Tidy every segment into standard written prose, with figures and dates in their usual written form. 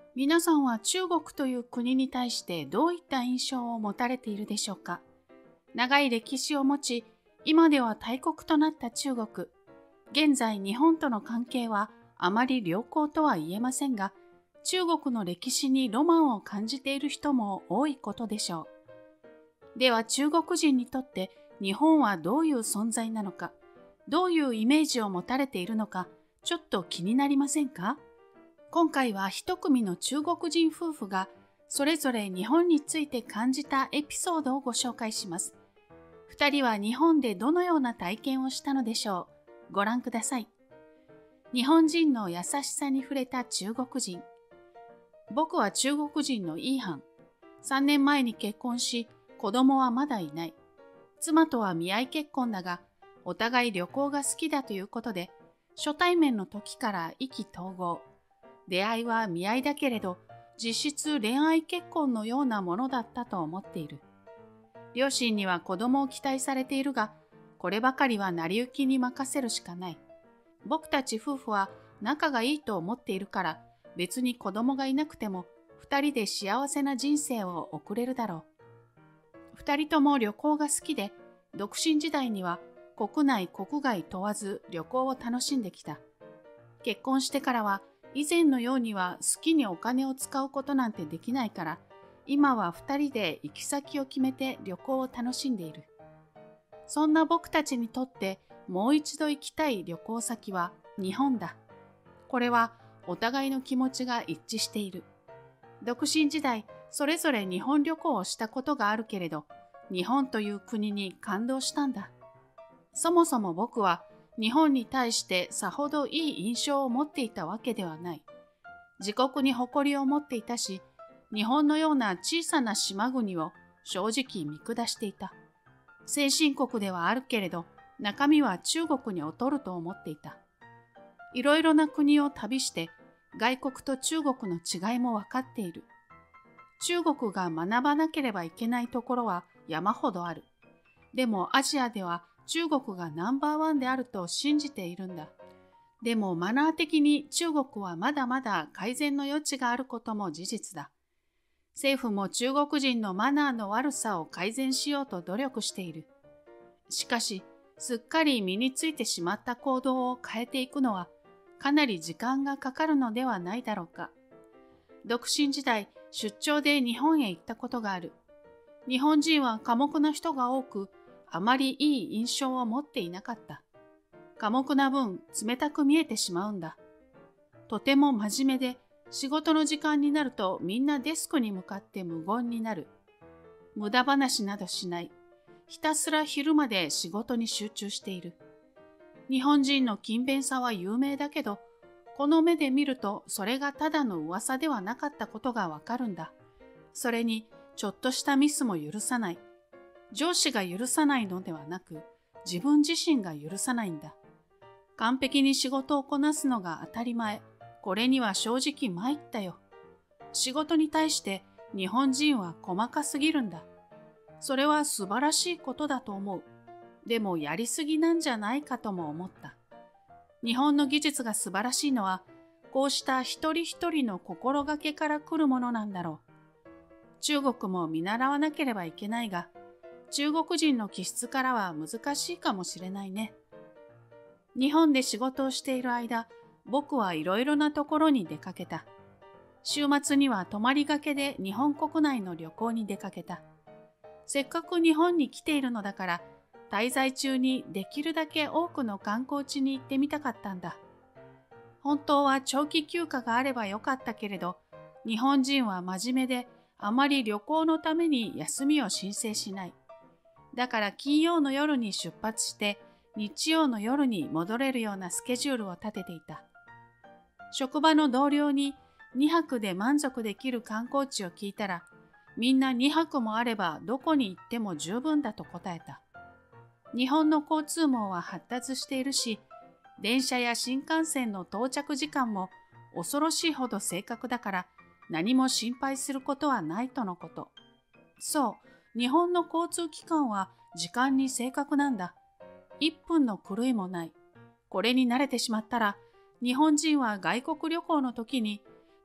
皆さんは中国という国に対してどういった印象を持たれているでしょうか。長い歴史を持ち、今では大国となった中国。現在日本との関係はあまり良好とは言えませんが、中国の歴史にロマンを感じている人も多いことでしょう。では中国人にとって日本はどういう存在なのか、どういうイメージを持たれているのか、ちょっと気になりませんか？今回は一組の中国人夫婦がそれぞれ日本について感じたエピソードをご紹介します。二人は日本でどのような体験をしたのでしょう。ご覧ください。日本人の優しさに触れた中国人。僕は中国人のイーハン。3年前に結婚し、子供はまだいない。妻とは見合い結婚だが、お互い旅行が好きだということで、初対面の時から意気投合。出会いは見合いだけれど、実質恋愛結婚のようなものだったと思っている。両親には子供を期待されているが、こればかりは成り行きに任せるしかない。僕たち夫婦は仲がいいと思っているから、別に子供がいなくても、二人で幸せな人生を送れるだろう。二人とも旅行が好きで、独身時代には国内国外問わず旅行を楽しんできた。結婚してからは、以前のようには好きにお金を使うことなんてできないから、今は二人で行き先を決めて旅行を楽しんでいる。そんな僕たちにとってもう一度行きたい旅行先は日本だ。これはお互いの気持ちが一致している。独身時代、それぞれ日本旅行をしたことがあるけれど、日本という国に感動したんだ。そもそも僕は日本に対してさほどいい印象を持っていたわけではない。自国に誇りを持っていたし、日本のような小さな島国を正直見下していた。先進国ではあるけれど、中身は中国に劣ると思っていた。いろいろな国を旅して、外国と中国の違いも分かっている。中国が学ばなければいけないところは山ほどある。でもアジアでは中国がナンバーワンであると信じているんだ。でもマナー的に中国はまだまだ改善の余地があることも事実だ。政府も中国人のマナーの悪さを改善しようと努力している。しかし、すっかり身についてしまった行動を変えていくのはかなり時間がかかるのではないだろうか。独身時代、出張で日本へ行ったことがある。日本人は寡黙な人が多く、あまりいい印象を持っていなかった。寡黙な分、冷たく見えてしまうんだ。とても真面目で、仕事の時間になるとみんなデスクに向かって無言になる。無駄話などしない。ひたすら昼まで仕事に集中している。日本人の勤勉さは有名だけど、この目で見るとそれがただの噂ではなかったことがわかるんだ。それに、ちょっとしたミスも許さない。上司が許さないのではなく、自分自身が許さないんだ。完璧に仕事をこなすのが当たり前。これには正直参ったよ。仕事に対して日本人は細かすぎるんだ。それは素晴らしいことだと思う。でもやりすぎなんじゃないかとも思った。日本の技術が素晴らしいのは、こうした一人一人の心がけから来るものなんだろう。中国も見習わなければいけないが、中国人の気質からは難しいかもしれないね。日本で仕事をしている間、僕はいろいろなところに出かけた。週末には泊まりがけで日本国内の旅行に出かけた。せっかく日本に来ているのだから、滞在中にできるだけ多くの観光地に行ってみたかったんだ。本当は長期休暇があればよかったけれど、日本人は真面目であまり旅行のために休みを申請しない。だから金曜の夜に出発して日曜の夜に戻れるようなスケジュールを立てていた。職場の同僚に2泊で満足できる観光地を聞いたら、みんな2泊もあればどこに行っても十分だと答えた。日本の交通網は発達しているし、電車や新幹線の到着時間も恐ろしいほど正確だから何も心配することはないとのこと。そう、日本の交通機関は時間に正確なんだ。1分の狂いもない。これに慣れてしまったら、日本人は外国旅行の時に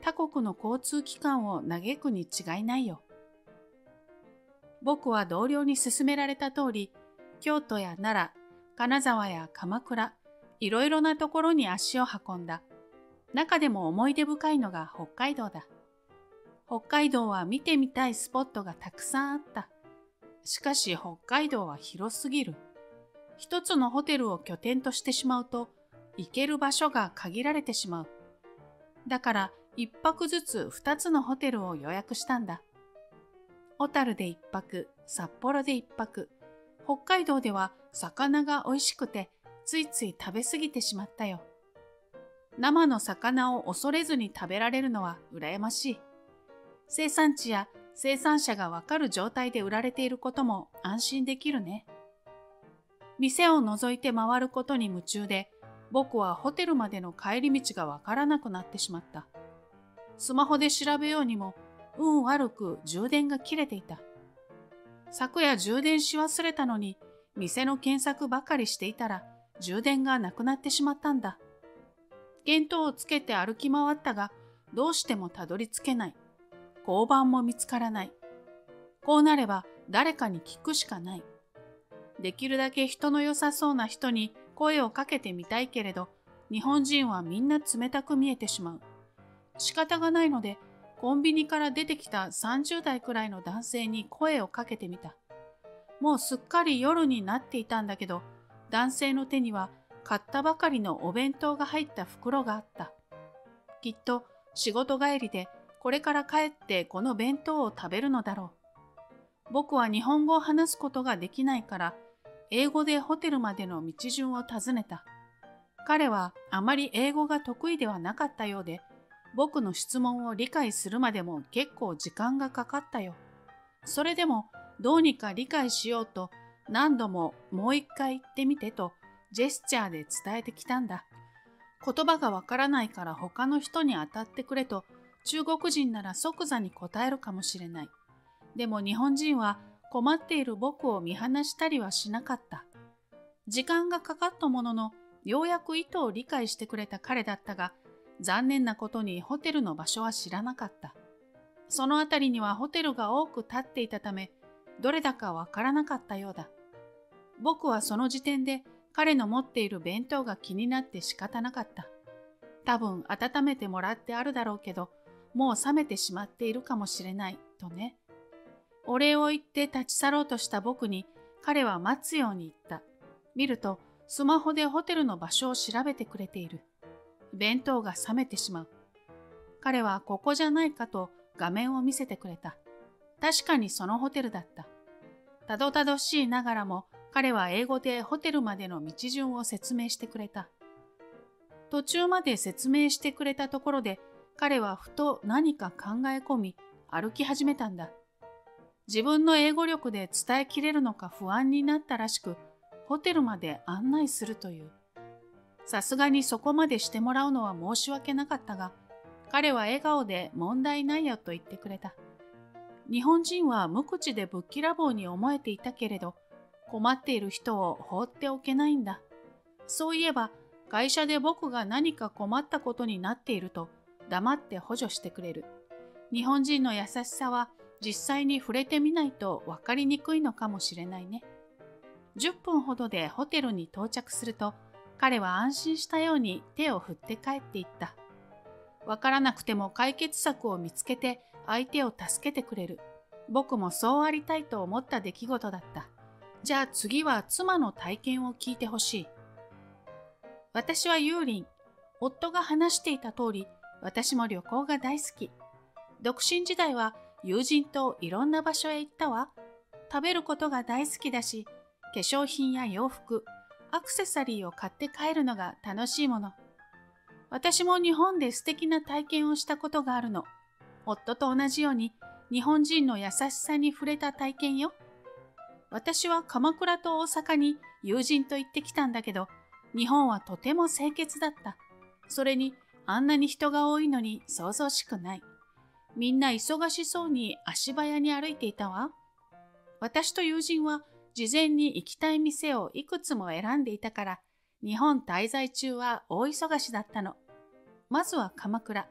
他国の交通機関を嘆くに違いないよ。僕は同僚に勧められた通り、京都や奈良、金沢や鎌倉、いろいろなところに足を運んだ。中でも思い出深いのが北海道だ。北海道は見てみたいスポットがたくさんあった。しかし北海道は広すぎる。一つのホテルを拠点としてしまうと、行ける場所が限られてしまう。だから一泊ずつ二つのホテルを予約したんだ。小樽で一泊、札幌で一泊。北海道では魚が美味しくてついつい食べ過ぎてしまったよ。生の魚を恐れずに食べられるのは羨ましい。生産地や生産者がわかる状態で売られていることも安心できるね。店を覗いて回ることに夢中で、僕はホテルまでの帰り道がわからなくなってしまった。スマホで調べようにも運悪く充電が切れていた。昨夜充電し忘れたのに、店の検索ばかりしていたら充電がなくなってしまったんだ。見当をつけて歩き回ったが、どうしてもたどり着けない。交番も見つからない。こうなれば誰かに聞くしかない。できるだけ人の良さそうな人に声をかけてみたいけれど、日本人はみんな冷たく見えてしまう。仕方がないので、コンビニから出てきた30代くらいの男性に声をかけてみた。もうすっかり夜になっていたんだけど、男性の手には買ったばかりのお弁当が入った袋があった。きっと仕事帰りでこれから帰ってこの弁当を食べるのだろう。僕は日本語を話すことができないから、英語でホテルまでの道順を尋ねた。彼はあまり英語が得意ではなかったようで、僕の質問を理解するまでも結構時間がかかったよ。それでもどうにか理解しようと何度ももう一回言ってみてとジェスチャーで伝えてきたんだ。言葉がわからないから他の人に当たってくれと中国人なら即座に答えるかもしれない。でも日本人は困っている僕を見放したりはしなかった。時間がかかったものの、ようやく意図を理解してくれた彼だったが、残念なことにホテルの場所は知らなかった。そのあたりにはホテルが多く建っていたため、どれだかわからなかったようだ。僕はその時点で彼の持っている弁当が気になって仕方なかった。多分温めてもらってあるだろうけど、もう冷めてしまっているかもしれないとね。お礼を言って立ち去ろうとした僕に彼は待つように言った。見るとスマホでホテルの場所を調べてくれている。弁当が冷めてしまう。彼はここじゃないかと画面を見せてくれた。確かにそのホテルだった。たどたどしいながらも彼は英語でホテルまでの道順を説明してくれた。途中まで説明してくれたところで彼はふと何か考え込み歩き始めたんだ。自分の英語力で伝えきれるのか不安になったらしく、ホテルまで案内するという。さすがにそこまでしてもらうのは申し訳なかったが、彼は笑顔で問題ないよと言ってくれた。日本人は無口でぶっきらぼうに思えていたけれど、困っている人を放っておけないんだ。そういえば、会社で僕が何か困ったことになっていると、黙って補助してくれる。日本人の優しさは実際に触れてみないと分かりにくいのかもしれないね。10分ほどでホテルに到着すると、彼は安心したように手を振って帰っていった。分からなくても解決策を見つけて相手を助けてくれる。僕もそうありたいと思った出来事だった。じゃあ次は妻の体験を聞いてほしい。私はユーリン。夫が話していた通り、私も旅行が大好き。独身時代は友人といろんな場所へ行ったわ。食べることが大好きだし、化粧品や洋服、アクセサリーを買って帰るのが楽しいもの。私も日本で素敵な体験をしたことがあるの。夫と同じように日本人の優しさに触れた体験よ。私は鎌倉と大阪に友人と行ってきたんだけど、日本はとても清潔だった。それにあんなに人が多いのに想像しくない。みんな忙しそうに足早に歩いていたわ。私と友人は事前に行きたい店をいくつも選んでいたから、日本滞在中は大忙しだったの。まずは鎌倉。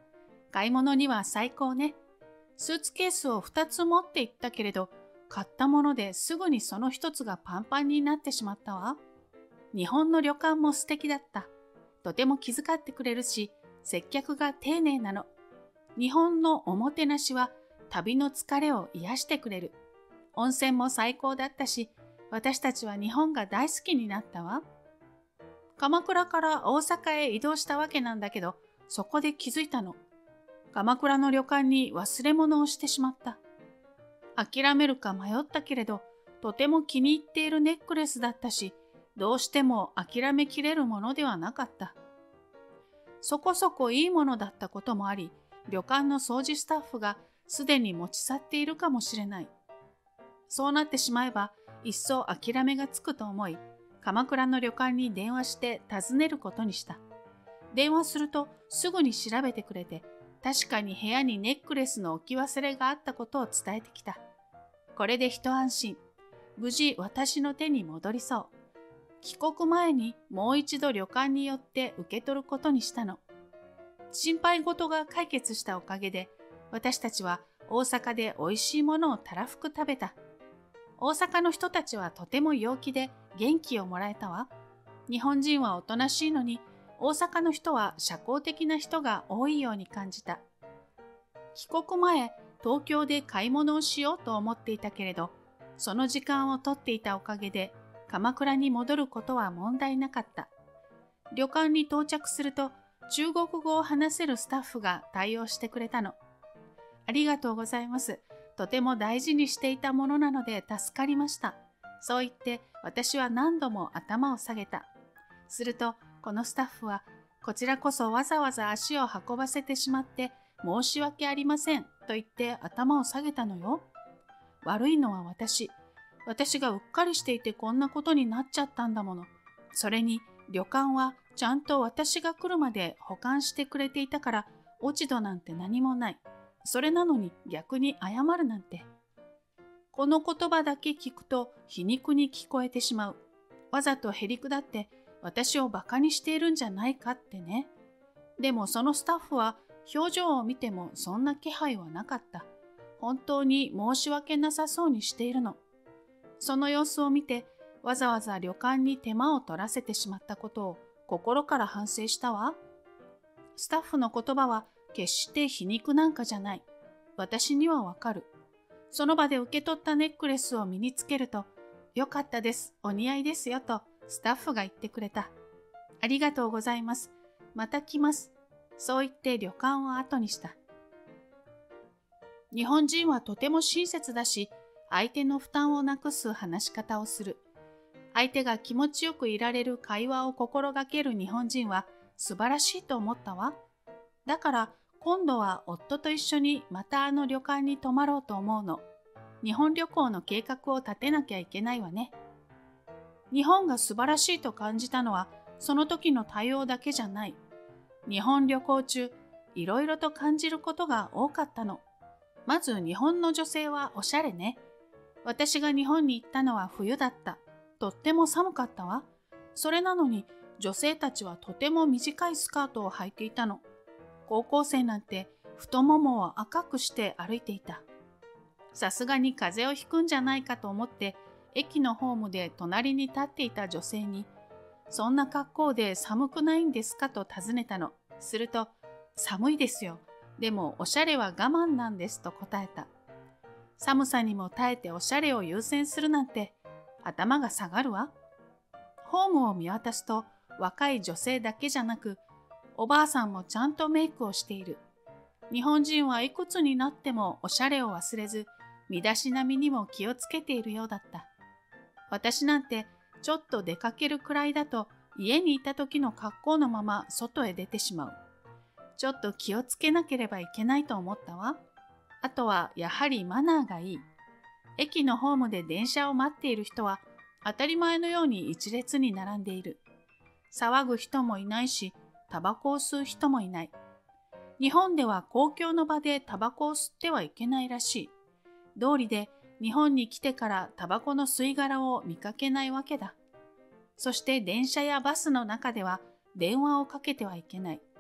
買い物には最高ね。スーツケースを2つ持って行ったけれど、買ったものですぐにその1つがパンパンになってしまったわ。日本の旅館も素敵だった。とても気遣ってくれるし、接客が丁寧なの。日本のおもてなしは旅の疲れを癒してくれる。温泉も最高だったし、私たちは日本が大好きになったわ。鎌倉から大阪へ移動したわけなんだけど、そこで気づいたの。鎌倉の旅館に忘れ物をしてしまった。諦めるか迷ったけれど、とても気に入っているネックレスだったし、どうしても諦めきれるものではなかった。そこそこいいものだったこともあり、旅館の掃除スタッフがすでに持ち去っているかもしれない。そうなってしまえば、一層諦めがつくと思い、鎌倉の旅館に電話して尋ねることにした。電話するとすぐに調べてくれて、確かに部屋にネックレスの置き忘れがあったことを伝えてきた。これで一安心。無事私の手に戻りそう。帰国前にもう一度旅館に寄って受け取ることにしたの。心配事が解決したおかげで、私たちは大阪で美味しいものをたらふく食べた。大阪の人たちはとても陽気で元気をもらえたわ。日本人はおとなしいのに、大阪の人は社交的な人が多いように感じた。帰国前、東京で買い物をしようと思っていたけれど、その時間を取っていたおかげで、鎌倉に戻ることは問題なかった。旅館に到着すると、中国語を話せるスタッフが対応してくれたの。ありがとうございます。とても大事にしていたものなので助かりました。そう言って私は何度も頭を下げた。すると、このスタッフは、こちらこそわざわざ足を運ばせてしまって申し訳ありませんと言って頭を下げたのよ。悪いのは私。私がうっかりしていてこんなことになっちゃったんだもの。それに旅館はちゃんと私が来るまで保管してくれていたから落ち度なんて何もない。それなのに逆に謝るなんて。この言葉だけ聞くと皮肉に聞こえてしまう。わざとへりくだって私をバカにしているんじゃないかってね。でもそのスタッフは表情を見てもそんな気配はなかった。本当に申し訳なさそうにしているの。その様子を見てわざわざ旅館に手間を取らせてしまったことを心から反省したわ。スタッフの言葉は決して皮肉なんかじゃない。私にはわかる。その場で受け取ったネックレスを身につけると、よかったです、お似合いですよとスタッフが言ってくれた。ありがとうございます。また来ます。そう言って旅館を後にした。日本人はとても親切だし、相手の負担をなくす話し方をする。相手が気持ちよくいられる会話を心がける日本人は素晴らしいと思ったわ。だから今度は夫と一緒にまたあの旅館に泊まろうと思うの。日本旅行の計画を立てなきゃいけないわね。日本が素晴らしいと感じたのはその時の対応だけじゃない。日本旅行中、いろいろと感じることが多かったの。まず日本の女性はおしゃれね。私が日本に行ったのは冬だった。とっても寒かったわ。それなのに女性たちはとても短いスカートを履いていたの。高校生なんて太ももを赤くして歩いていた。さすがに風邪をひくんじゃないかと思って駅のホームで隣に立っていた女性に、そんな格好で寒くないんですかと尋ねたの。すると、寒いですよ。でもおしゃれは我慢なんですと答えた。寒さにも耐えておしゃれを優先するなんて頭が下がるわ。ホームを見渡すと若い女性だけじゃなく、おばあさんもちゃんとメイクをしている。日本人はいくつになってもおしゃれを忘れず、身だしなみにも気をつけているようだった。私なんてちょっと出かけるくらいだと家にいた時の格好のまま外へ出てしまう。ちょっと気をつけなければいけないと思ったわ。あとはやはりマナーがいい。駅のホームで電車を待っている人は当たり前のように一列に並んでいる。騒ぐ人もいないし、タバコを吸う人もいない。日本では公共の場でタバコを吸ってはいけないらしい。道理で日本に来てからタバコの吸い殻を見かけないわけだ。そして電車やバスの中では電話をかけてはいけない。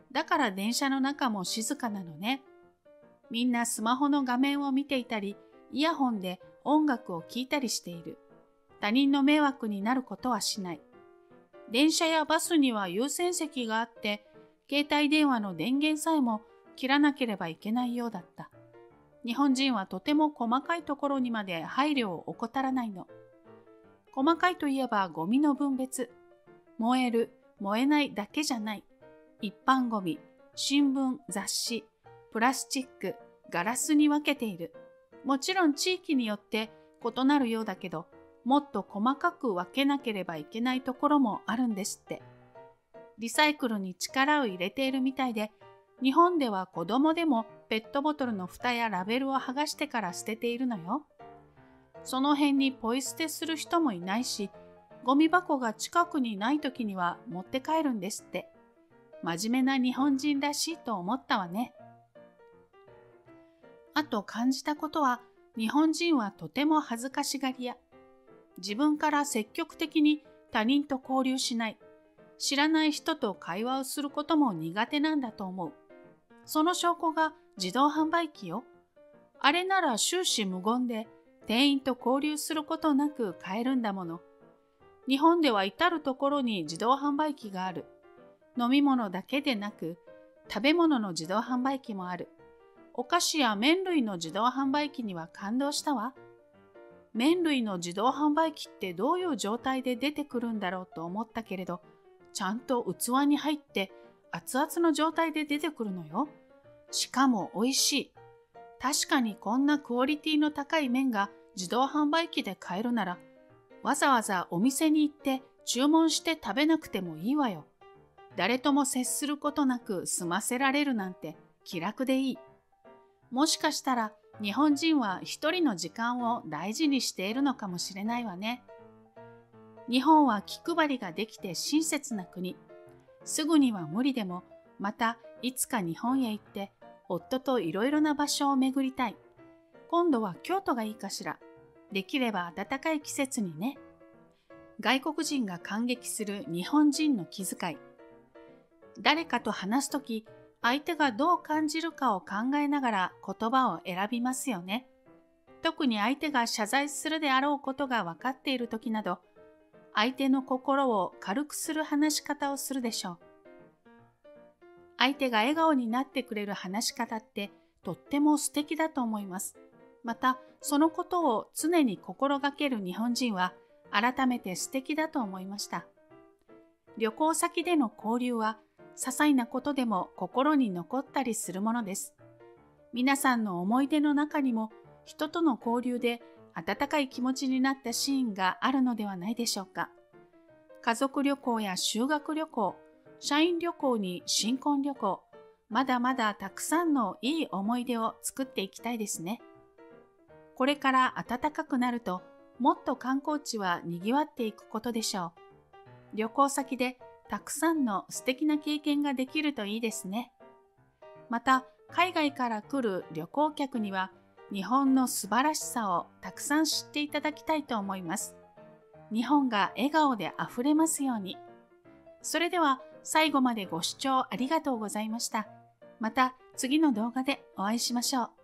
だから電車の中も静かなのね。みんなスマホの画面を見ていたり、イヤホンで音楽を聴いたりしている。他人の迷惑になることはしない。電車やバスには優先席があって、携帯電話の電源さえも切らなければいけないようだった。日本人はとても細かいところにまで配慮を怠らないの。細かいといえばゴミの分別。燃える、燃えないだけじゃない。一般ゴミ、新聞、雑誌、プラスチック、ガラスに分けている。もちろん地域によって異なるようだけど、もっと細かく分けなければいけないところもあるんですって。リサイクルに力を入れているみたいで、日本では子供でもペットボトルの蓋やラベルを剥がしてから捨てているのよ。その辺にポイ捨てする人もいないし、ゴミ箱が近くにない時には持って帰るんですって。真面目な日本人らしいと思ったわね。あと感じたことは、日本人はとても恥ずかしがり屋。自分から積極的に他人と交流しない。知らない人と会話をすることも苦手なんだと思う。その証拠が自動販売機よ。あれなら終始無言で店員と交流することなく買えるんだもの。日本では至るところに自動販売機がある。飲み物だけでなく食べ物の自動販売機もある。お菓子や麺類の自動販売機には感動したわ。麺類の自動販売機ってどういう状態で出てくるんだろうと思ったけれど、ちゃんと器に入って熱々の状態で出てくるのよ。しかも美味しい。確かにこんなクオリティの高い麺が自動販売機で買えるなら、わざわざお店に行って注文して食べなくてもいいわよ。誰とも接することなく済ませられるなんて気楽でいい。もしかしたら日本人は一人の時間を大事にしているのかもしれないわね。日本は気配りができて親切な国。すぐには無理でも、またいつか日本へ行って夫といろいろな場所を巡りたい。今度は京都がいいかしら。できれば暖かい季節にね。外国人が感激する日本人の気遣い。誰かと話すとき、相手がどう感じるかを考えながら言葉を選びますよね。特に相手が謝罪するであろうことが分かっているときなど、相手の心を軽くする話し方をするでしょう。相手が笑顔になってくれる話し方ってとっても素敵だと思います。また、そのことを常に心がける日本人は改めて素敵だと思いました。旅行先での交流は些細なことでも心に残ったりするものです。皆さんの思い出の中にも人との交流で温かい気持ちになったシーンがあるのではないでしょうか。家族旅行や修学旅行、社員旅行に新婚旅行、まだまだたくさんのいい思い出を作っていきたいですね。これから暖かくなると、もっと観光地は賑わっていくことでしょう。旅行先でたくさんの素敵な経験ができるといいですね。また、海外から来る旅行客には、日本の素晴らしさをたくさん知っていただきたいと思います。日本が笑顔であふれますように。それでは最後までご視聴ありがとうございました。また次の動画でお会いしましょう。